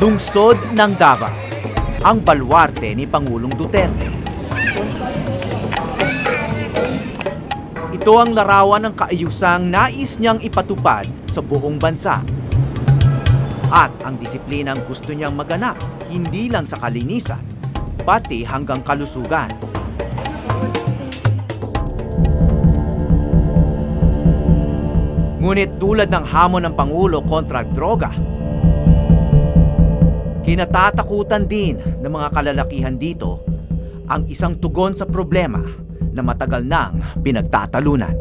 Lungsod ng Davao, ang baluarte ni Pangulong Duterte. Ito ang larawan ng kaayusang nais niyang ipatupad sa buong bansa. At ang disiplinang gusto niyang maganap, hindi lang sa kalinisan, pati hanggang kalusugan. Ngunit tulad ng hamon ng Pangulo kontra droga, kinatatakutan din ng mga kalalakihan dito ang isang tugon sa problema na matagal nang pinagtatalunan.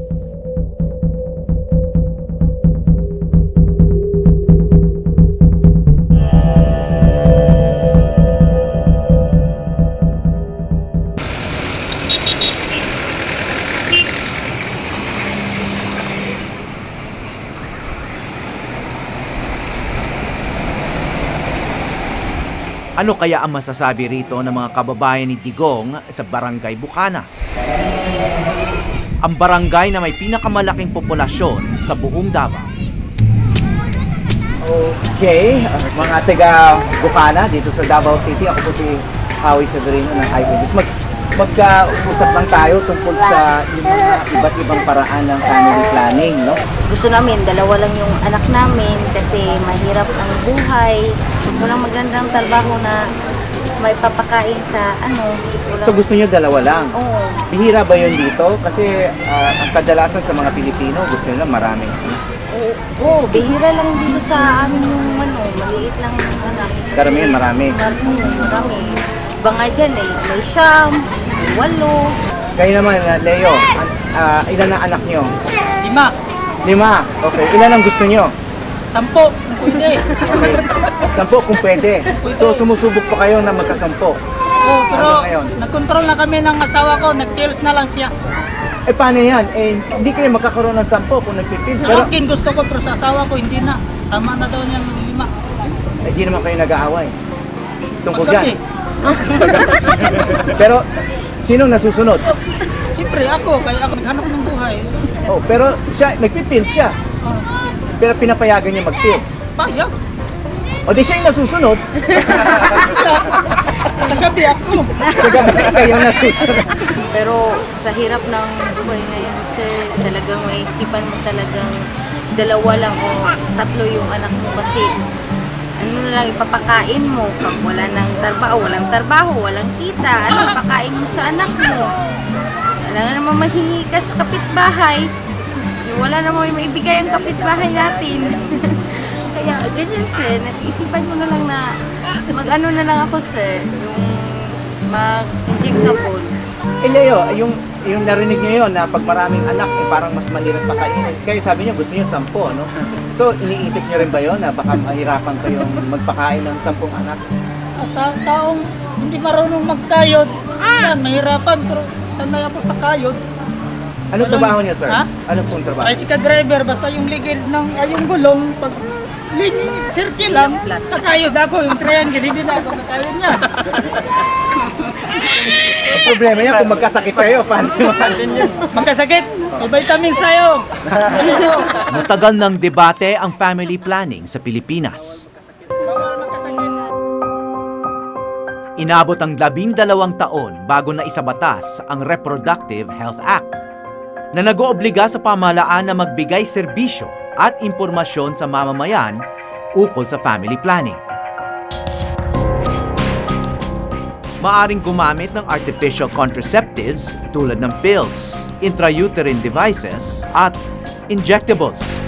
Ano kaya ang masasabi rito ng mga kababayan ni Digong sa Barangay Bukana? Ang barangay na may pinakamalaking populasyon sa buong Davao. Okay, mga taga Bukana dito sa Davao City. Ako po si Howie Severino ng iPhone. Magka-usap lang tayo tungkol sa yung mga iba't ibang paraan ng family planning, no? Gusto namin, dalawa lang yung anak namin kasi mahirap ang buhay. Walang magandang trabaho na may papakain sa So gusto niyo dalawa lang? Oo. Bihira ba yun dito? Kasi ang kadalasan sa mga Pilipino gusto nila marami. Oo, bihira lang dito sa amin yung maliit lang yung anak. Karamihan marami. Marami. Iba nga dyan may siyam, may 8. Kayo naman, Leo, ilan ang anak niyo? 5. 5. Okay. Ilan ang gusto niyo? 10. Kung pwede. Okay. 10 kung pwede. So sumusubok pa kayo na magka-10. Oo, pero nag-control na kami ng asawa ko. Nag-pills na lang siya. Eh paano yan? Eh hindi kayo magkakaroon ng 10 kung nagpipil. Sa akin gusto ko, pero sa asawa ko hindi na. Tama na daw niya ng 5. Eh di naman kayo nag-aaway. Tungkol Pagkami. dyan. Pero sino nasusunod? Siyempre ako, kaya ako naghanap ng buhay. Oh, pero siya nagpipil siya. Pero pinapayagan niya mag-pills. Payag. O di siya yung nasusunod. Sa gabi ako. Sa gabi kayo nasusunod. Pero sa hirap ng buhay ngayon, sir, talagang may isipan mo talagang 2 lang o 3 yung anak mo kasi ano na lang ipapakain mo pag wala walang trabaho, walang kita, ano ipakain mo sa anak mo? Wala naman mahingi ka sa kapitbahay, wala naman maibigay ang kapitbahay natin. Kaya ganyan sir, nag-isipan mo na lang na mag-ano na lang ako sir, yung mag-injectable. Eh Leo, yung narinig niyo yun na pag maraming anak, eh, parang mas mahirap pakainin. Kayo sabi niyo gusto niyo 10, no? So iniisip niyo rin ba yun na baka mahirapan kayong magpakain ng 10 anak? Sa taong hindi marunong magkayod, yan, mahirapan. Pero sanay ako sa kayod. Anong trabaho niyo, sir? Ha? Anong pong trabaho? Tricycle driver, basta yung ligid ng yung gulong, pag circle lang, nakayod ako. Yung triangle, hindi na ako nakayod niya. Ang problema niya kung magkasakit kayo, paano yun? Magkasakit, may vitamins sa'yo. Matagal ng debate ang family planning sa Pilipinas. Inabot ang 12 taon bago na isabatas ang Reproductive Health Act na nag-oobliga sa pamahalaan na magbigay serbisyo at impormasyon sa mamamayan ukol sa family planning. Maaring gumamit ng artificial contraceptives tulad ng pills, intrauterine devices at injectables.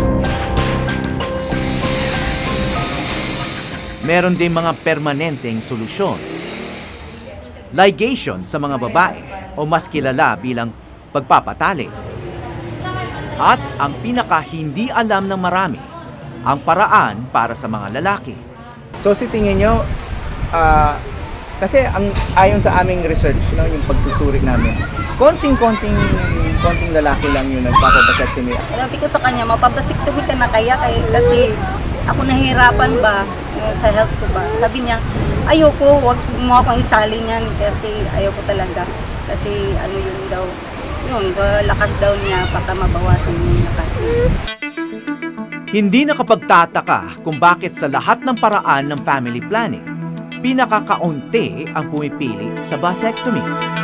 Meron din mga permanenteng solusyon. Ligation sa mga babae o mas kilala bilang pagpapatali. At ang pinaka hindi alam ng marami, ang paraan para sa mga lalaki. So si tingin nyo, kasi ayon sa aming research, no, yung pagsusuri namin, konting lalaki lang yung nagpapabasectomy. Sabi ko sa kanya, mapabasiktomy ka na kaya kasi ako nahihirapan ba sa health ko ba. Sabi niya, ayoko, wag mo akong isali niyan kasi ayoko talaga. Kasi ano yun daw, yun, so lakas daw niya, baka mabawasan yung lakas niya. Hindi nakapagtataka kung bakit sa lahat ng paraan ng family planning, pinakakaunti ang pumipili sa vasectomy.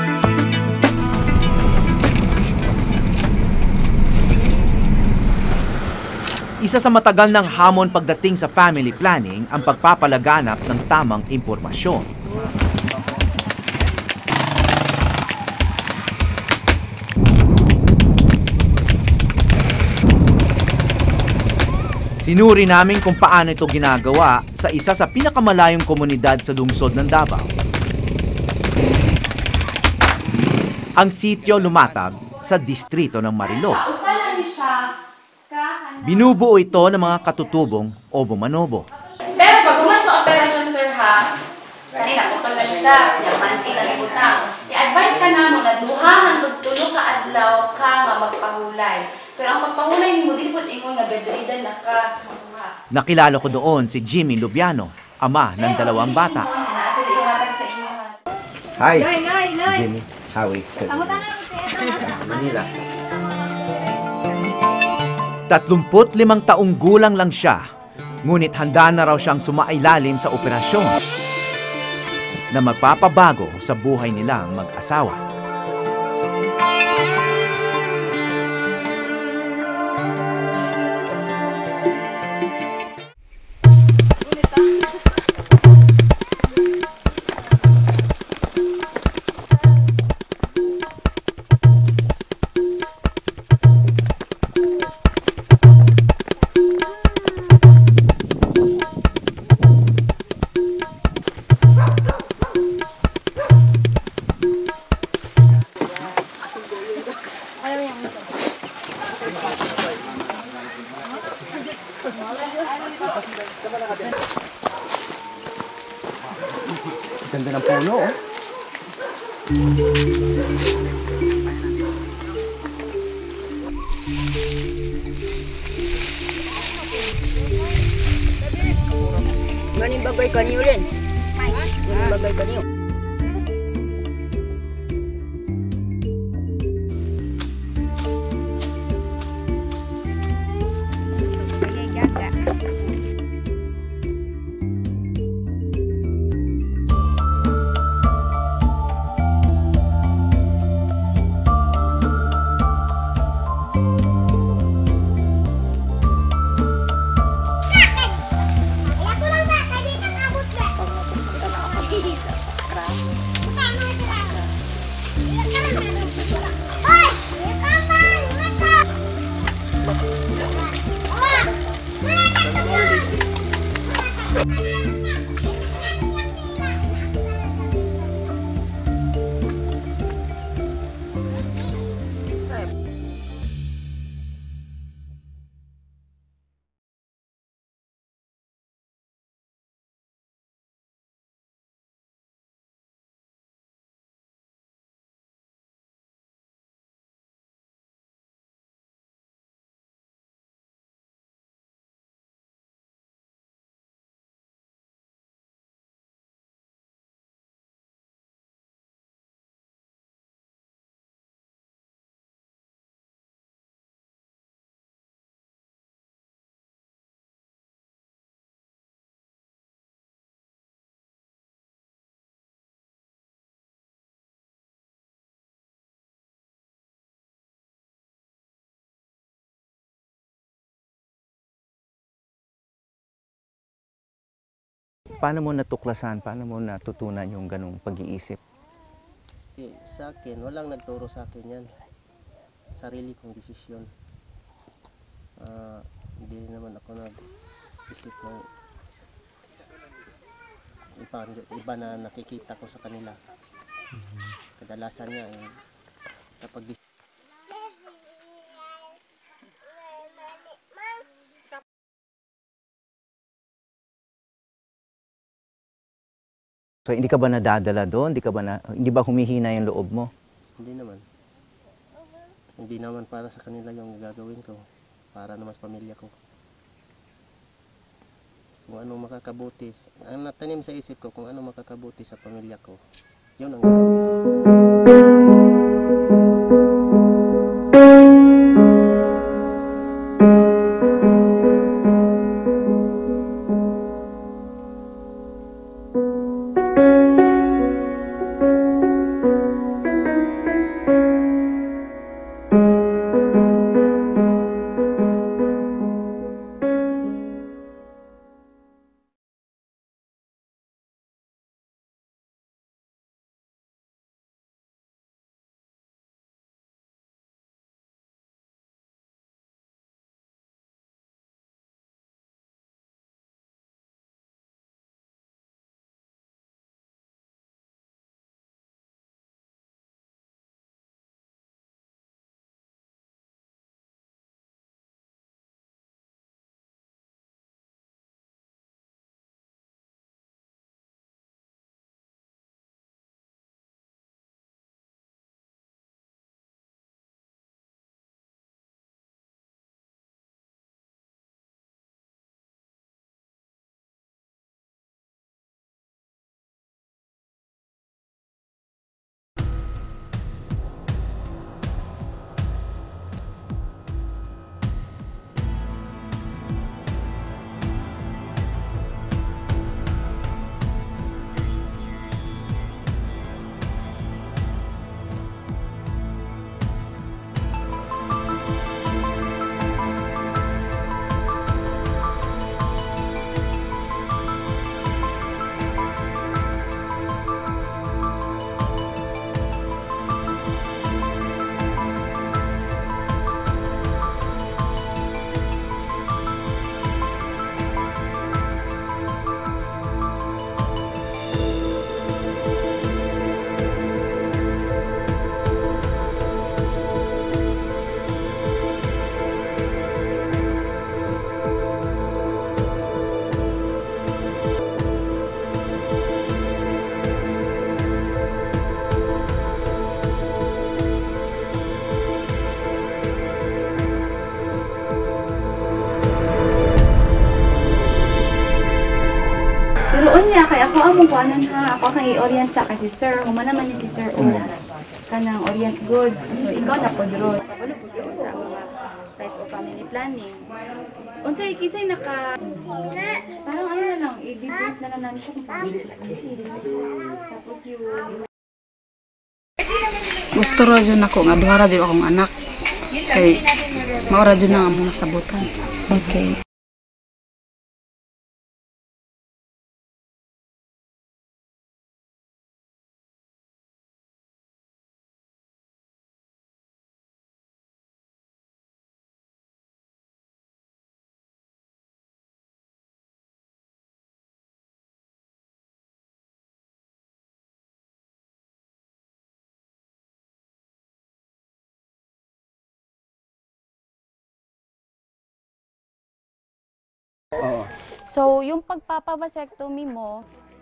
Isa sa matagal ng hamon pagdating sa family planning ang pagpapalaganap ng tamang impormasyon. Sinuri namin kung paano ito ginagawa sa isa sa pinakamalayong komunidad sa lungsod ng Davao. Ang sitio Lumatag sa distrito ng Marilog. Binubuo ito ng mga katutubong Obo Manobo. Pero pag uman sa operasyon, sir, ha, kanina putol na siya, yamanti lang ibutang. I-advise ka na mo na duhahan tulo ka adlaw ka nga magpahulay. Pero ang pagpahulay mo, din po ingon nga bedridden na ka. Nakilala ko doon si Jimmy Lubiano, ama ng 2 bata. Sila ihatag sa inyo. Hi, Jimmy. Howie. Manila. 35 taong gulang lang siya, ngunit handa na raw siyang sumailalim sa operasyon na magpapabago sa buhay nilang mag-asawa. Ganda ng puno, oh. Maning babay kanyo rin. Maning babay kanyo. Paano mo natuklasan, paano mo natutunan yung ganong pag-iisip? Sa akin, walang nagturo sa akin yan. Sarili kong desisyon. Hindi naman ako nag-isip ng iba na nakikita ko sa kanila. Kadalasan niya sa pag-desisyon. So hindi ka ba nadadala doon? Hindi ba humihina yung loob mo? Hindi naman. Hindi naman para sa kanila yung gagawin ko. Para naman sa pamilya ko. Kung ano makakabuti. Ang natanim sa isip ko, kung ano makakabuti sa pamilya ko, yun ang gagawin ko. kay ako among kuanan ha, ako kang i-orient sa kasi sir, humana man ni si sir o kanang orient good. So ikaw na pod ro. Wala pud ko sa mga type of family planning. Unsay kinsay naka parang ano na lang, i-debrief na lang namin siya kung paano siya susunod. Tapos yung gusto ra jud ako nga duha ra jud akong anak. Kay mao ra jud na among nasabutan. Okay. So, yung pagpapavasectomy mo,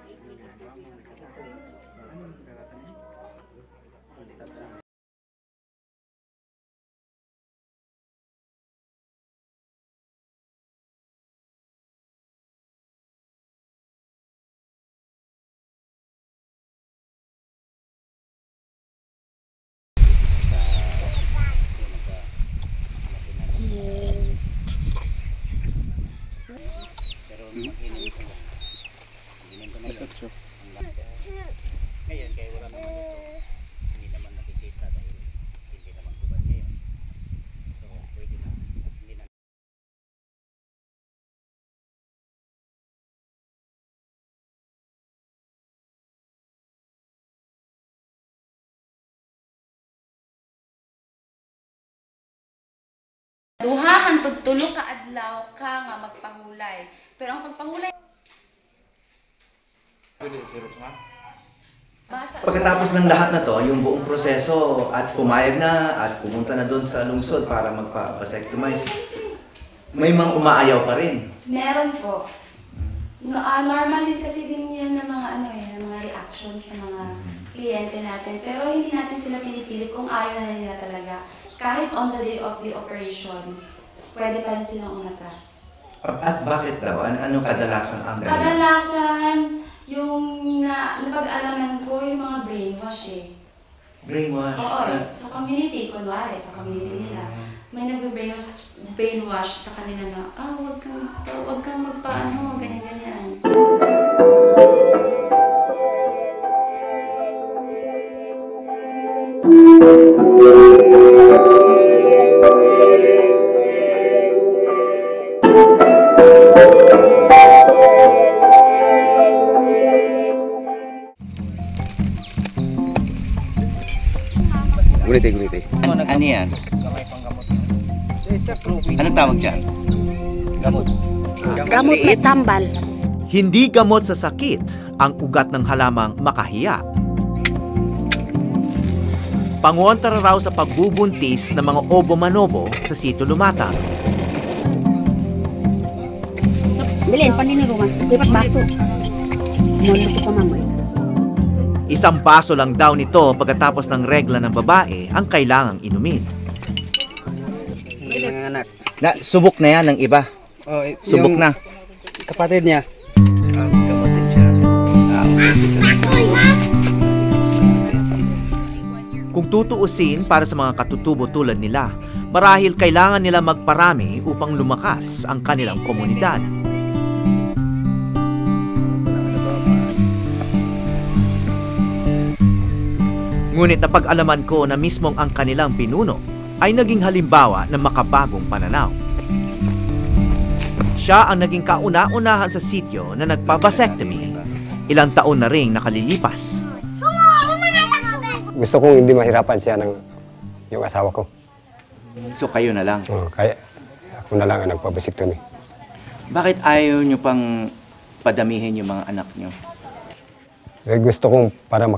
duha hangtod tulo ka adlaw ka nga magpahulay. Pero ang pagpahulay Pagkatapos ng lahat na to, yung buong proseso at pumayag na at pumunta na doon sa lungsod para magpa-vasectomize, may mga umaayaw pa rin. meron po. Normal din kasi din yan ng mga ng mga reactions ng mga kliyente natin. Pero hindi natin sila pinipilit kung ayaw na nila talaga. Kahit on the day of the operation, pwede pa rin silang umatras. At bakit daw? Anong kadalasan ang ganun? Kadalasan, yung napag-alaman ko, yung mga brainwash eh. Brainwash? Oo, sa community, kunwari, sa community nila. May nagbe-brainwash sa kanila na, wag kang magpaano, ganyan-ganyan. Gulite. Ano yan? Ano tawag dyan? Gamot may tambal. Hindi gamot sa sakit ang ugat ng halamang makahiya. Pangontra raw sa pagbubuntis ng mga obo-manobo sa Sitio Lumata. Bilin, paninirungan. Lipat baso. Muluto ka mamoy. Isang baso lang daw nito pagkatapos ng regla ng babae ang kailangang inumin. Anak. Subok na yan ng iba. Oh, Subok na. Kapatid niya. Kapatid siya. Kung tutuusin para sa mga katutubo tulad nila, marahil kailangan nila magparami upang lumakas ang kanilang komunidad. Ngunit napag-alaman ko na mismong ang kanilang pinuno ay naging halimbawa ng makabagong pananaw. Siya ang naging kauna-unahan sa sitio na nagpa-vasectomy. Ilang taon na ring nakalilipas. Gusto kong hindi mahirapan siya ng yung asawa ko. So kayo na lang. Kaya ako na lang ang nagpa-vasectomy. Bakit ayaw nyo pang padamihin yung mga anak nyo? Dahil gusto kong para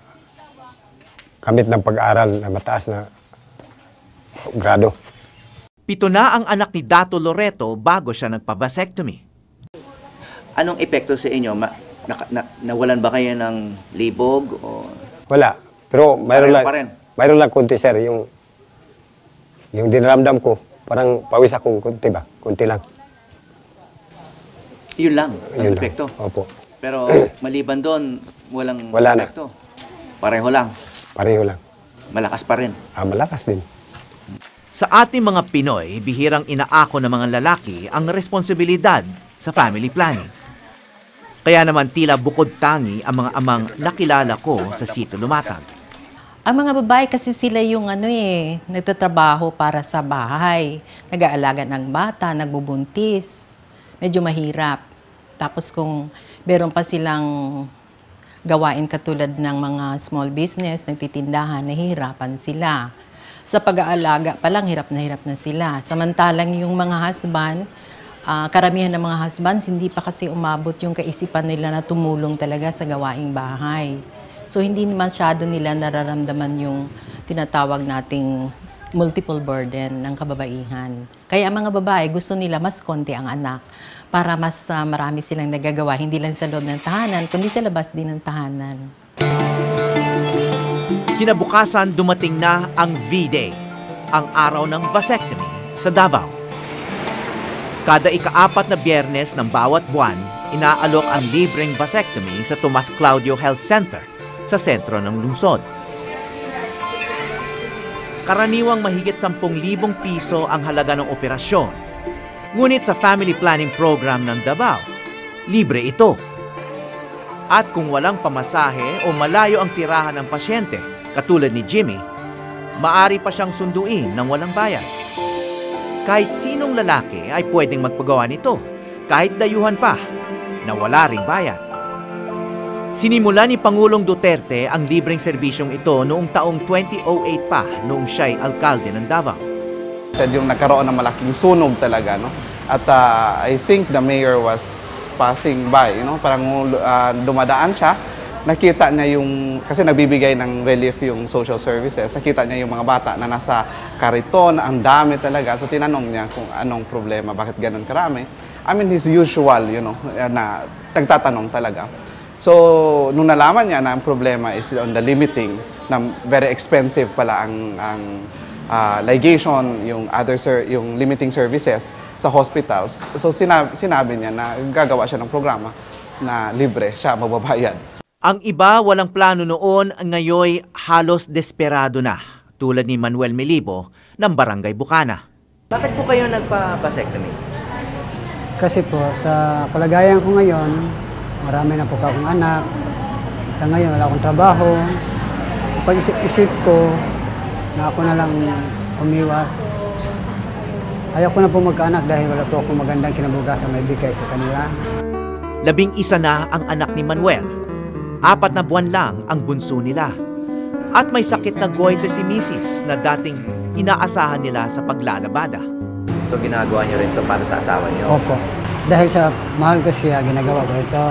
kamit ng pag-aaral na mataas na grado. 7 na ang anak ni Dato Loreto bago siya nagpa-vasectomy. Anong epekto sa inyo? Nawalan ba kayo ng libog? O Wala. Pero mayroon lang kunti, sir. Yung dinaramdam ko, parang pawis akong kunti ba? Kunti lang. Yun lang ang Yun epekto? lang. Opo. Pero maliban doon, Wala na. epekto. Pareho lang. Pareho lang. Malakas pa rin. Malakas din. Sa ating mga Pinoy, bihirang inaako ng mga lalaki ang responsibilidad sa family planning. Kaya naman tila bukod tangi ang mga amang nakilala ko sa Sito Lumatag. Ang mga babae kasi sila yung nagtatrabaho para sa bahay. Nag-aalaga ng bata, nagbubuntis. Medyo mahirap. Tapos kung meron pa silang gawain katulad ng mga small business, nagtitindahan, nahihirapan sila. Sa pag-aalaga pa lang, hirap na sila. Samantalang yung mga husband, karamihan ng mga husbands, hindi pa kasi umabot yung kaisipan nila na tumulong talaga sa gawaing bahay. So, hindi masyado nila nararamdaman yung tinatawag nating multiple burden ng kababaihan. Kaya ang mga babae, gusto nila mas konti ang anak para mas marami silang nagagawa, hindi lang sa loob ng tahanan, kundi sa labas din ng tahanan. Kinabukasan, dumating na ang V-Day, ang araw ng vasectomy sa Davao. Kada ika-4 na Biyernes ng bawat buwan, inaalok ang libreng vasectomy sa Tomas Claudio Health Center sa sentro ng lungsod. Karaniwang mahigit 10,000 piso ang halaga ng operasyon. Ngunit sa family planning program ng Davao, libre ito. At kung walang pamasahe o malayo ang tirahan ng pasyente, katulad ni Jimmy, maari pa siyang sunduin ng walang bayad. Kahit sinong lalaki ay pwedeng magpagawa nito, kahit dayuhan pa, na wala ring bayad. Sinimula ni Pangulong Duterte ang libreng serbisyong ito noong taong 2008 pa, noong siya'y alkalde ng Davao. Yung nagkaroon ng malaking sunog talaga, no? At I think the mayor was passing by, parang dumadaan siya, nakita niya yung, kasi nagbibigay ng relief yung social services, nakita niya yung mga bata na nasa kariton, ang dami talaga. So tinanong niya kung anong problema, bakit ganun karami. I mean, his usual, na nagtatanong talaga. So, nung nalaman niya na ang problema is on the limiting, na very expensive pala ang ligation, yung limiting services sa hospitals. So, sinabi niya na gagawa siya ng programa na libre siya magbabayad. Ang iba walang plano noon, ngayoy halos desperado na, tulad ni Manuel Melibo ng Barangay Bukana. Bakit po kayo nagpa-vasectomy? Kasi po, sa kalagayan ko ngayon, marami na po akong anak. Sa ngayon, wala akong trabaho. Pag-isip ko na ako na lang umiwas. Ayaw ko na po magkaanak dahil wala po akong magandang kinabukasan may bigay sa kanila. 11 na ang anak ni Manuel. 4 na buwan lang ang bunso nila. At may sakit na goiter si Mrs. na dating inaasahan nila sa paglalabada. So ginagawa niyo rin ito para sa asawa niyo? Opo. Dahil sa mahal ko siya, ginagawa ko ito.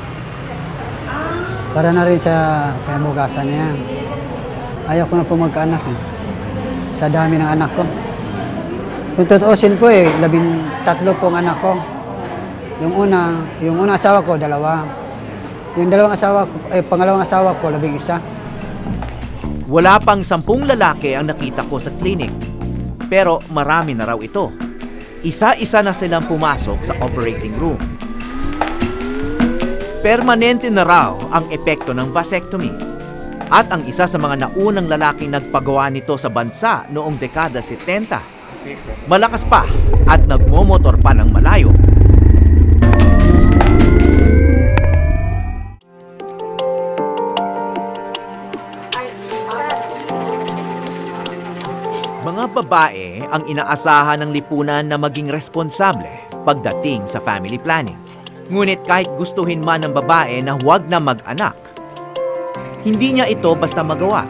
Para na rin sa kinabukasan niya. Ayaw ko na po magkaanak. Sa dami ng anak ko. Kung tutuusin po 13 pong anak ko. Yung una asawa ko, 2. Yung pangalawang asawa ko, 11. Wala pang 10 lalaki ang nakita ko sa klinik. Pero marami na raw ito. Isa-isa na silang pumasok sa operating room. Permanente na raw ang epekto ng vasectomy. At ang isa sa mga naunang lalaking nagpagawa nito sa bansa noong dekada 70. Malakas pa at nagmomotor pa ng malayo. Mga babae ang inaasahan ng lipunan na maging responsable pagdating sa family planning. Ngunit kahit gustuhin man ng babae na huwag na mag-anak, hindi niya ito basta magawa.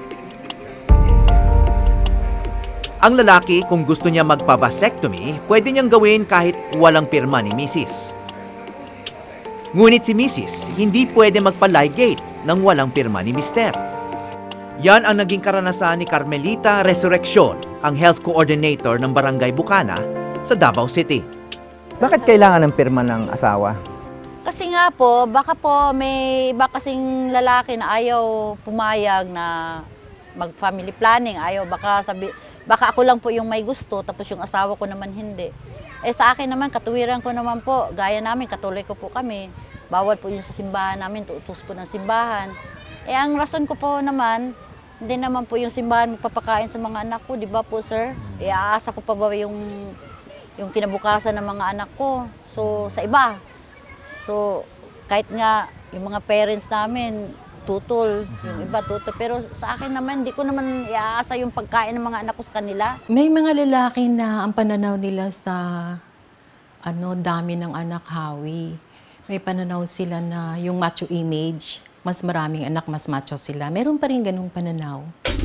Ang lalaki, kung gusto niya magpa-vasectomy, pwede niyang gawin kahit walang pirma ni Mrs. Ngunit si Mrs. hindi pwede magpa-ligate nang walang pirma ni Mr. Yan ang naging karanasan ni Carmelita Resurrección, ang health coordinator ng Barangay Bukana sa Davao City. Bakit kailangan ng pirma ng asawa? Kasi nga po, baka may iba kasing lalaki na ayaw pumayag na mag-family planning. Baka ako lang po yung may gusto, tapos yung asawa ko naman hindi. Sa akin naman, katuwiran ko naman po, gaya namin, katuloy ko po kami. Bawal po yun sa simbahan namin, tuutos po ng simbahan. Eh ang rason ko po naman, hindi naman po yung simbahan magpapakain sa mga anak ko, di ba po sir? E aasa ko pa ba yung kinabukasan ng mga anak ko? So sa iba. So kahit nga yung mga parents namin, tutol, yung iba tutol. Pero sa akin naman, hindi ko naman iaasa yung pagkain ng mga anak ko sa kanila. May mga lalaki na ang pananaw nila sa dami ng anak, Howie. May pananaw sila na yung macho image, mas maraming anak, mas macho sila. Meron pa rin ganung pananaw.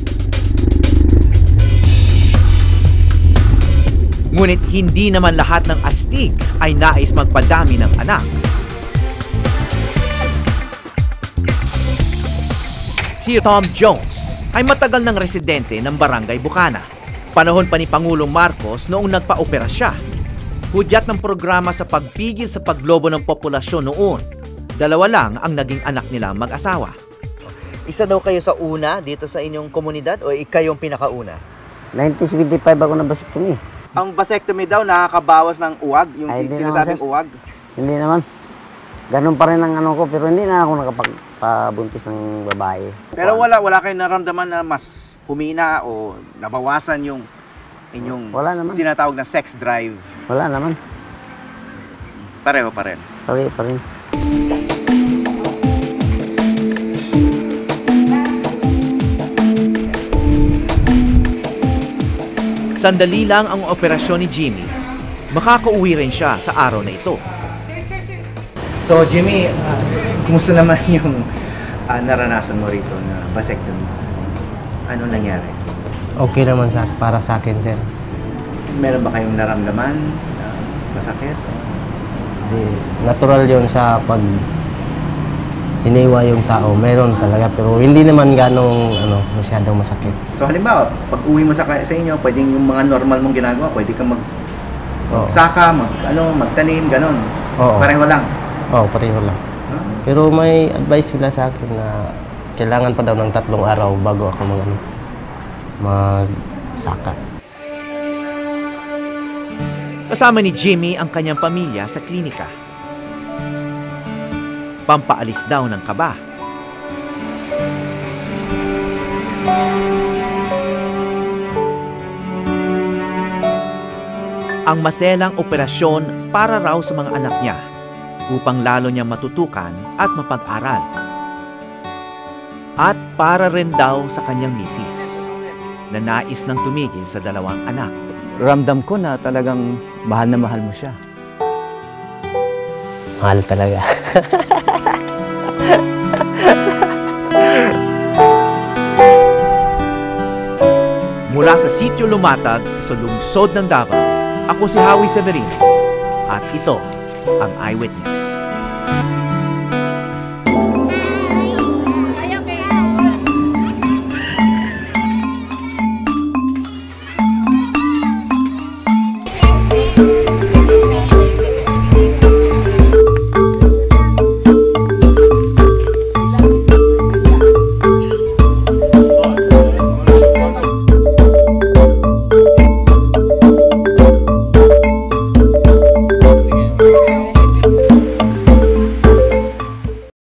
Ngunit hindi naman lahat ng astig ay nais magpadami ng anak. Si Tom Jones ay matagal ng residente ng Barangay Bukana. Panahon pa ni Pangulong Marcos noong nagpa-opera siya. Hudyat ng programa sa pagpigil sa paglobo ng populasyon noon. 2 lang ang naging anak nila mag-asawa. Isa daw kayo sa una dito sa inyong komunidad o ikayong pinakauna? 1975 ako na vasectomy. Ang vasectomy daw nakakabawas ng uwag, yung sinasabing uwag? Hindi naman. Ganun pa rin ang ano ko, pero hindi na ako nakapagpabuntis ng babae. Pero wala kayong naramdaman na mas humina o nabawasan yung inyong tinatawag na sex drive? Wala naman. Pareho pa rin? Pareho pa rin. Sandali lang ang operasyon ni Jimmy. Makakauwi rin siya sa araw na ito. So Jimmy, kumusta naman yung naranasan mo rito na vasectomy? Ano nangyari? Okay naman para sa akin, sir. Meron ba kayong naramdaman na masakit? Natural yun sa pag iniwa yung tao. Meron talaga, pero hindi naman ganong masyadong masakit. So halimbawa, pag uwi mo sa inyo, pwedeng yung mga normal mong ginagawa, pwede kang magsaka, magtanim, ganon. Pareho lang? Oo, pareho lang. Pero may advice sila sa akin na kailangan pa daw ng 3 araw bago ako magsaka. Kasama ni Jimmy ang kanyang pamilya sa klinika. Pampaalis daw ng kaba. Ang maselang operasyon para raw sa mga anak niya upang lalo niyang matutukan at mapag-aral. At para rin daw sa kanyang misis na nais nang tumigil sa 2 anak. Ramdam ko na talagang mahal na mahal mo siya. Mahal talaga. Mula sa Sitio Lumatag sa lungsod ng Davao, ako si Howie Severino at ito ang Eyewitness.